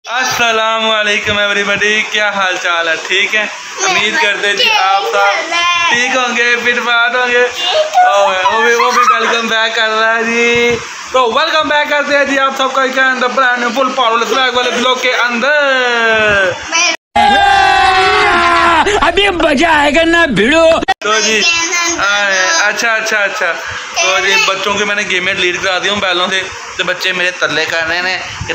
अस्सलाम वालेकुम एवरीबॉडी, क्या हाल चाल है? ठीक है, उम्मीद करते जी आप सब ठीक होंगे, फिर बात होंगे। वो भी वेलकम बैक कर रहा है जी। तो वेलकम बैक करते हैं जी आप सबका ब्रांड फुल पावर स्वैग वाले ब्लॉग के अंदर। अभी मजा आएगा ना भिड़ो। तो जी अच्छा तो जी बच्चों के मैंने गेमें डिलीट करा दी हूँ मोबाइलों से। तो बच्चे मेरे तरले कर रहे हैं कि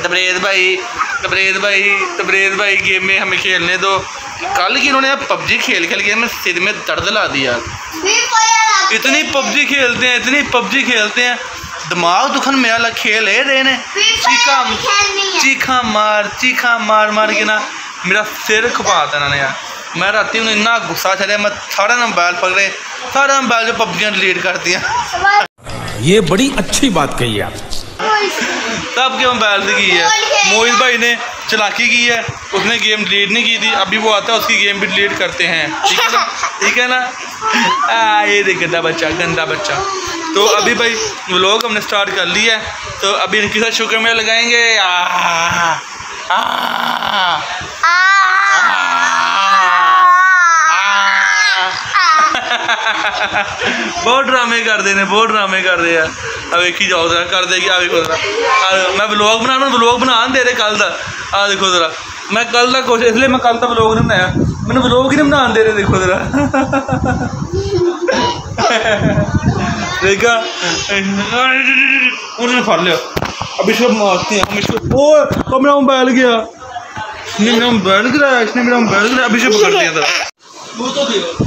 तबरेज़ भाई गेम में हमें खेलने दो। कल की इन्होंने पबजी खेल के हमें सिर में दर्द ला दिया। इतनी पबजी खेलते हैं दिमाग दुखन मेरा लग खेल है रहे ने। चीखा मार के ना मेरा सिर खपाता इन्होंने यार। मैं राती उन्हें इन्ना गुस्सा चढ़िया, मैं सारा मोबाइल पकड़े, सारा मोबाइल जो पबजियाँ डिलीट कर दिया। ये बड़ी अच्छी बात कही आप। तब के मोबाइल से की है मोहित भाई ने चलाकी की है, उसने गेम डिलीट नहीं की थी। अभी वो आता है उसकी गेम भी डिलीट करते हैं। ठीक है ना ये देख गंदा बच्चा। तो अभी भाई व्लॉग हमने स्टार्ट कर लिया है, तो अभी इनके साथ शुक्र में लगाएंगे। बहुत ड्रामे कर रहे हैं। अब एक ही जाओ जरा कर देगी। मैं व्लॉग बना दे रहे कल तक। देखो जरा मैं कल तक कोशिश, इसलिए मैं कल तक व्लॉग नहीं बनाया। मैंने व्लॉग ही नहीं बना दे रहे। देखो जरा देखा उन्होंने फड़ लिया। अब इसको मारते हैं हम इसको। मेरा मोबाइल गया, इसने मेरा मोबाइल गिराया। अब इसे पकड़ते हैं जरा।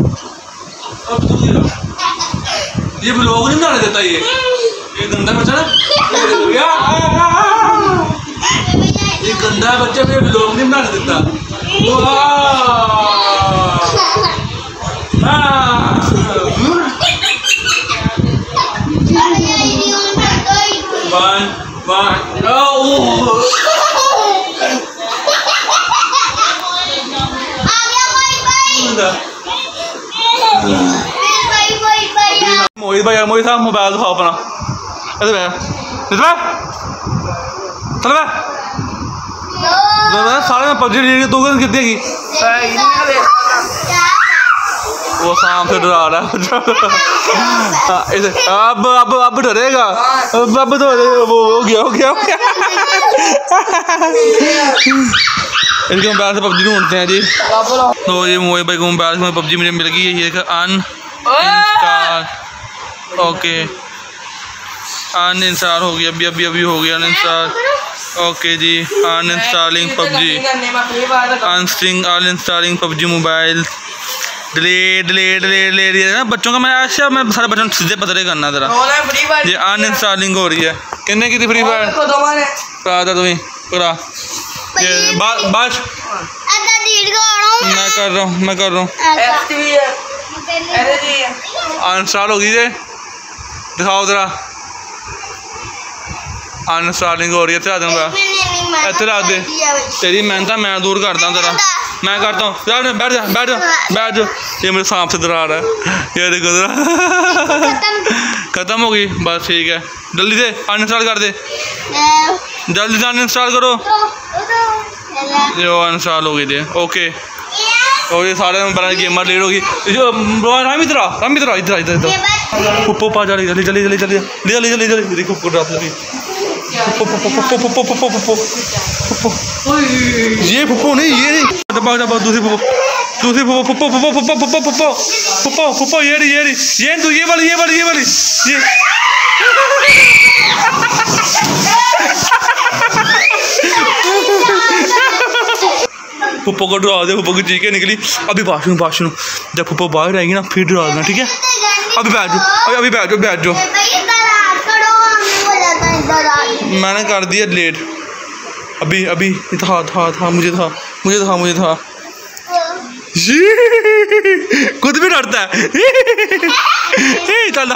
ये व्लॉग नहीं बनाने देता। ये गंदा बच्चा ना, ये गंदा बच्चा मुझे व्लॉग नहीं बनाने देता। मोहित साहब मोबाइल दिखाओ अपना। सारे में पबजी लीड दो कितने की वो शाम से डरा रहा है। अब डरेगा। अब तो वो हो गया। इसके मोबाइल से पबजी ढूंढते हैं जी। तो ये मोहित भाई को मोबाइल में पबजी मुझे मिल गई है। ये अनइंस्टॉल, ओके अनइंस्टॉल हो गया। अभी हो गया अनइंस्टॉल। ओके जी, uninstalling PUBG, uninstalling PUBG mobile delete ना बच्चों का। मैं सारे बच्चों सीधे पतरे करना जरा। ये अनइंस्टॉलिंग हो रही है। कितने की थी फ्री फायर? करा था तुम्हें करा। बस मैं कर रहा हूँ। अनइंस्टॉल हो गई है, दिखाओ जरा। अनइंस्टॉलिंग हो रही है। इतना दूंगा, इतने रख दे। तेरी मेहनत मैं दूर करता हूँ जरा। मैं करता हूँ। बैठ जा। ये मेरे सांप से डरा रहा है। ये देखो जरा खत्म हो गई। बस ठीक है, जल्दी से अनइंस्टॉल कर दे। जल्दी से अनइंस्टॉल करो। जो अनइंस्टॉल हो गई थी। ओके, और ये सारे बना गेमर लीड होगी। इधर पुप्पो पा जा जल्दी देखो ये पुप्पो नहीं, ये नहीं दूसरी पुप्पो ये वाली पुप्पो को डरा दे। पुप्पो की चीखें निकली। अभी वाशरूम जब पुप्पो बाहर आएगी ना फिर डरा देना, ठीक है? अभी बैठ जाओ। मैंने कर दिया डिलीट। अभी था मुझे था खुद भी डरता है। चल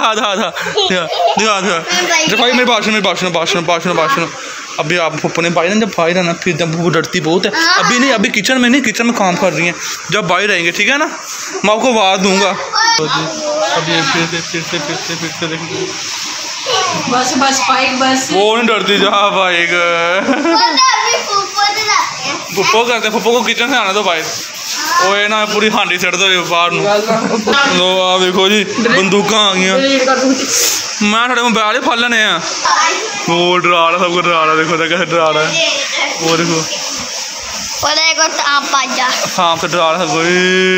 भाई मेरे भाषण। अभी आप पप्पू ने बाहर जब बाहर आना फिर जब वो डरती बहुत है। अभी नहीं, अभी किचन में काम कर रही हैं। जब बाहर आएंगे ठीक है ना, मैं आपको आवाज़ दूंगा। अभी फिर से देखिए बस बाइक बस वो नहीं डरती जा बाइक। फुप्पो करते फुप्पो को किचन से आने दो भाई वो ये ना पूरी हांडी सट दो बाहर लो आ देखो जी बंदूक आ गई मैं थोड़े मोबाइल ही फल लेने वो डरा रहा सबको डरा रहा देखो कैसे डरा रहा है वो देखो सांप से डरा रहा सबको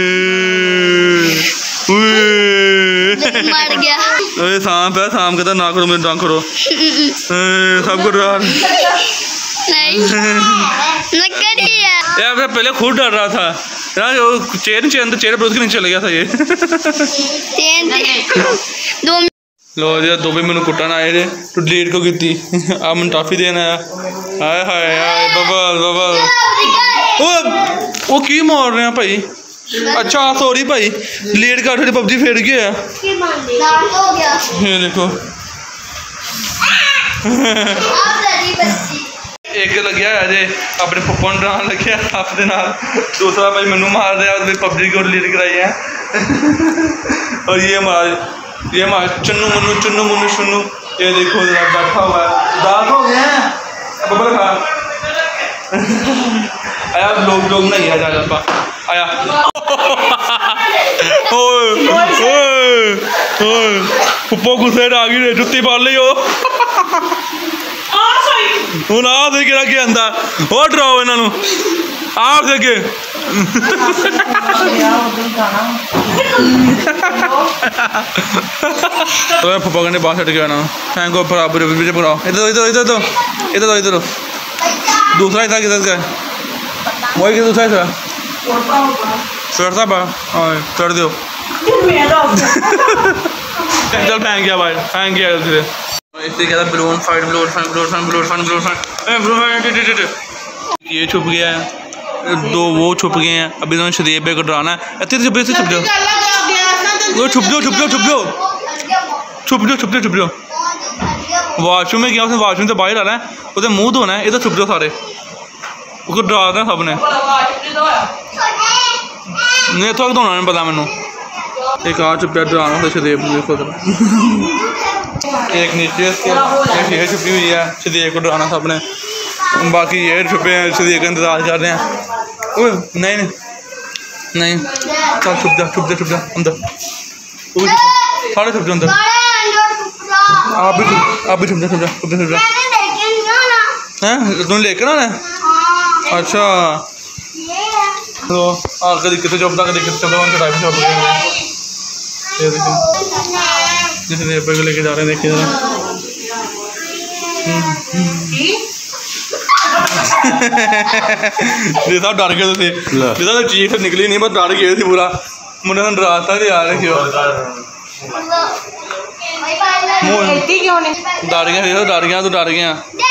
मर गया सांप है सांप कहता ना करो मेरे ना करो सबको डरा यार मैं पहले खुद डर रहा था यार चेन चेहरे पर उसके नीचे चल गया था ये लो जी दो भी मैंने कुटन आए थे तू डिलीट को की आप मैं टॉफी देना है हाय हाय हाय बबल बबल वो की मार रहे हैं भाई अच्छा सॉरी भाई डिलीट कर थोड़ी पबजी फेर गया ये देखो एक लग्या अजे अपने फुप्पा ने डरान लग्या अपने नाल दूसरा भाई मैनू मार रहा है पबजी को डिलीट कराई है और ये हमारा चन्नू मुन्नू शुन्नू ये देखो जरा बैठा हुआ है दांत हो गए हैं बबल खा आया लोग नहीं आ जा आया फुप्पो गुस्से आ गई जुत्ती पाल ली हूँ आ देखे रखे आंदा वो डराओ इन्हों आप देखे फुप्पा कहने बाहर हट गया ना थैंक यू बराबर बनाओ इधर इधर इधर तो इधर तो इधर दूसरा हिस्सा किधर का वही कि दूसरा हिस्सा चढ़ता बा चढ़ दो चल फेंक गया भाई फेंक गया इससे क्या था ब्लून फाइट ये छुप गया है दो वो छुप गए हैं अभी तो शरीफ को डराना है छुप जाओ वाशरूम में गया उसने वाशरूम से बाहर आना है उसे मुँह धोना है इधर छुप जाओ सारे उसको डरा देना सब ने नहीं थोड़ा धोना नहीं पता मैनू एक आ छुपया डराना शरीफ देखो एक नीचे ये छुपी हुई है शरीफ को डराना सब ने बाकी ये छुपे हैं शरीफ का इंतजार कर रहे हैं नहीं चल छुप जा अंदर सारे छुप जा अंदर आप भी छुप जा हैं तुम लेकर आना है अच्छा तो कभी कितने चौप था कभी कितने चौप टाइप चौप ये देखो जैसे पेपर को लेके जा रहे हैं देखिए जरा डर गए थे तो चीख निकली नहीं बस डर गए थे पूरा मुझे डरा था यार क्यों डर गया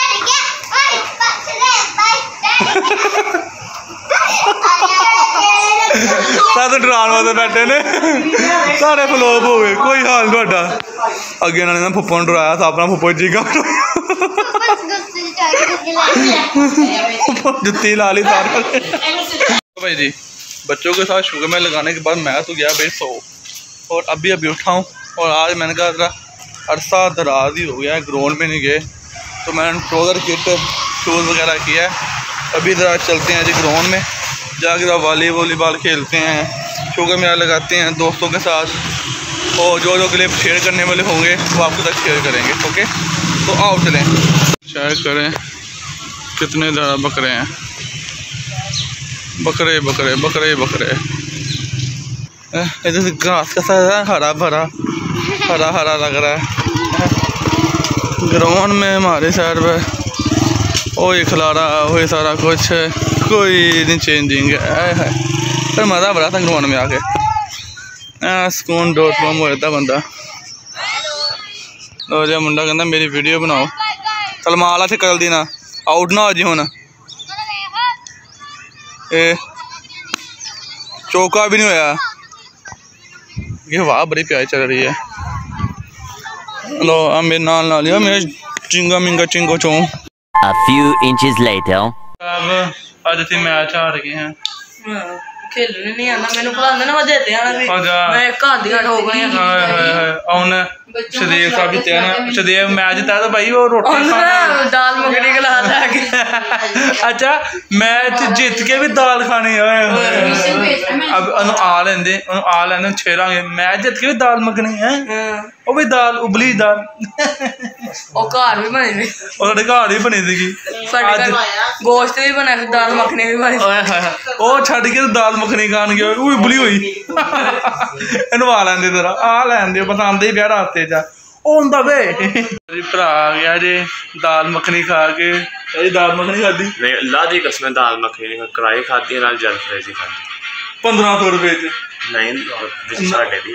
तो डरान वास्ते बैठे ने सारे फ्लोप हो गए कोई हाल नहीं थोड़ा अगे इन्होंने फुप्पो ने डराया था अपना फुप्पो चीका जुत्ती ला ली तार भाई जी बच्चों के साथ शुगर में लगाने के बाद मैं तो गया भाई सो और अभी उठा हूँ और आज मैंने कहा जरा अरसा दराज ही हो गया है ग्राउंड में नहीं गए तो मैंने ट्राउज़र किट शूज़ वगैरह किया है अभी ज़रा चलते हैं जी ग्राउंड में जाकर वॉलीबॉल खेलते हैं शुगर मेला लगाते हैं दोस्तों के साथ और जो क्लिप शेयर करने वाले होंगे वो आपके तक शेयर करेंगे ओके तो आओ चलें शेयर करें कितने ज़्यादा बकरे हैं बकरे इधर से घास का सारा हरा भरा लग रहा है ग्राउंड में हमारे साइड पर वही खिलारा वही सारा कुछ कोई नहीं चेंजिंग है पर मज़ा बड़ा था ग्राउंड में आके सुकून डॉट कॉम हो जाता बंदा और जो मुंडा कहता मेरी वीडियो बनाओ चल माला से कर दी ना आउट ना हो जी हूँ चौका भी नहीं होया ये वाह बड़ी प्यारी चल रही है लो मेरे नाल लियो मेरे चिंगा मिंगा चिंगो चो A few inches later अब आज मैच हार गए हैं खेलने नहीं आना मैंने खिलांदे ना मैं देते आना भी मैं घर दी ठोकनी ਹੁਣ ਸ਼ਦੇਵ ਸਾਹਿਬ ਜਿੱਤਿਆ ਨਾ ਸ਼ਦੇਵ ਮੈਚ ਜਿੱਤਿਆ ਤਾਂ ਭਾਈ ਉਹ ਰੋਟੀ दाल मखनी खिला के ਅੱਛਾ ਮੈਚ ਜਿੱਤ ਕੇ ਵੀ ਦਾਲ ਖਾਣੀ ਓਏ ਅਬ ਉਹਨੂੰ ਆ ਲੈਂਦੇ ਛੇਰਾਂਗੇ ਮੈਚ ਜਿੱਤ ਕੇ ਵੀ ਦਾਲ ਮੱਖਣੀ ਹੈ ਉਹ ਵੀ ਦਾਲ ਉਬਲੀ ਦਾਲ ਉਹ ਘਰ ਵੀ ਬਣੀ ਸੀ ਉਹ ਸਾਡੇ ਘਰ ਹੀ ਬਣੀ ਸੀਗੀ ਅੱਜ ਗੋਸ਼ਤ ਵੀ ਬਣਿਆ ਸੀ ਦਾਲ ਮੱਖਣੀ ਵੀ ਬਣੀ ਉਹ ਛੱਡ ਕੇ ਦਾਲ ਮੱਖਣੀ ਖਾਣ ਗਿਆ ਉਹ ਉਬਲੀ ਹੋਈ ਇਹਨੂੰ ਆ ਲੈਂਦੇ ਤੇਰਾ ਆ ਲੈਂਦੇ ਪਸੰਦ ਹੀ ਵਿਆਹ ਰਾਸਤੇ ਚ ਉਹ ਹੁੰਦਾ ਵੇ ਭਰਾ ਆ ਗਿਆ ਜੇ ਦਾਲ ਮੱਖਣੀ ਖਾ ਕੇ ਇਹ ਦਾਲ ਮੱਖਣੀ ਖਾਦੀ नहीं अल्लाह दी कसम दाल मखनी कढ़ाई खाती है नाल जल फ्राई खाती 1500 रुपए च नहीं साढ़े दी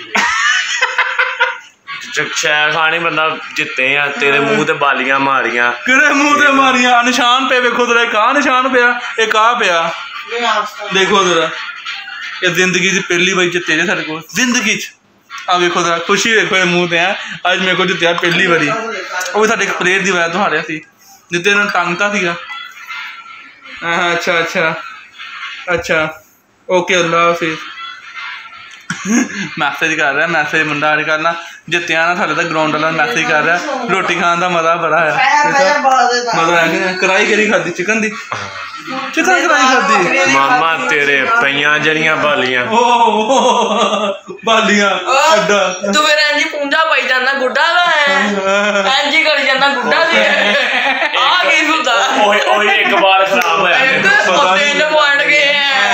शैर खानी बंदा जिते आ तेरे मुंह ते बालियां मारियां किहड़े मुंह ते मारियां निशान पे वेखो तेरा एक निशान पिया एक आ पिया देखो जरा ये जिंदगी च पहली बारी जिते जे साडे कोल जिंदगी च आ वेखो जरा खुशी देखो ये मुंह ते है अज मेरे को जितया पहली बारी वो भी साडे प्लेयर दी वजह तो हारिया सी जिते इन्होंने टांगता सीगा अच्छा अच्छा अच्छा ओके अल्लाह हाफिज मैसेज कर रहा मैसेज मुंडा अजकल ना जित्तिया ना थले तक ग्राउंड वाला मैसेज कर रहा रोटी खाने का मजा बड़ा है मजा कढ़ाई केरी खाधी चिकन दी चिकन कढ़ाई खाधी मामा तेरे पईयां जड़ियां बालियां बालियां अड्डा तू मेरा इंजी पूंजा पाई जाना गुड्डा ला है इंजी कर जाना गुड्डा दी आ की सुनदा ओए एक बार खराब होया तीन पॉइंट गए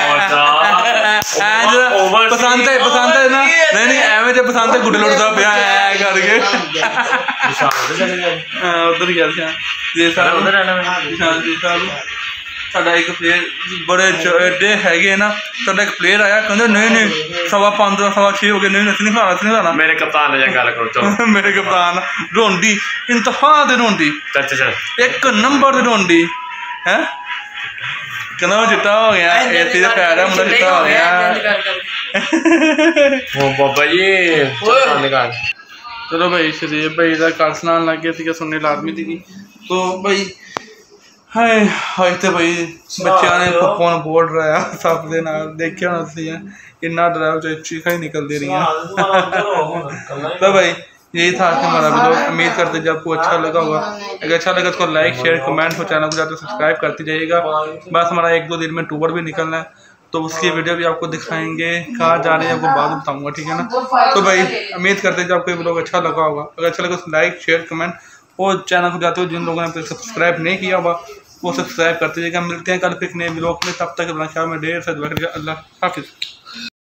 पसंद है ना नहीं एवं जो पसंद है गुड्डे लुटता पिया ऐ करके उधर गया जी साहब साडा एक प्लेयर बड़े एडे है ना साडा एक प्लेयर आया कहते नहीं 5:15 6:15 हो गए नहीं नहीं खाना मेरे कप्तान ने गल करो चलो मेरे कप्तान रोंडी इंतहा दे रोंडी एक नंबर दे रोंडी है कहना वो चिट्टा हो गया एसी का पैर है मुंडा चिट्टा हो गया ओ बाबा जी निकाल चलो भाई शरीफ भाई का कल सुनान लग गया सुनने लाजमी थी तो भाई हाय हाय तो भाई बच्चों ने पप्पा बोल रहा है सब दे नाल देखिया होना सी इन्ना डराव चीखा ही निकल दे रही हैं तो भाई यही था कि हमारा वीडियो उम्मीद करते जब आपको अच्छा लगा होगा अगर अच्छा लगा तो लाइक शेयर कमेंट हो चैनल को जाकर सब्सक्राइब करते जाइएगा बस हमारा 1-2 दिन में टूर भी निकलना है तो उसकी वीडियो भी आपको दिखाएंगे कहाँ जा रहे हैं आपको बाद में बताऊंगा ठीक है ना तो भाई उम्मीद करते हैं जब आपको वीडियो अच्छा लगा होगा अगर अच्छा लगा तो लाइक शेयर कमेंट और चैनल को जाते हो जिन लोगों ने सब्सक्राइब नहीं किया होगा वो सब्सक्राइब करते जाइएगा मिलते हैं कल फिर नए ब्लॉग में तब तक अपना ख्याल में ढेर से दुआ करिएगा अल्लाह हाफिज़।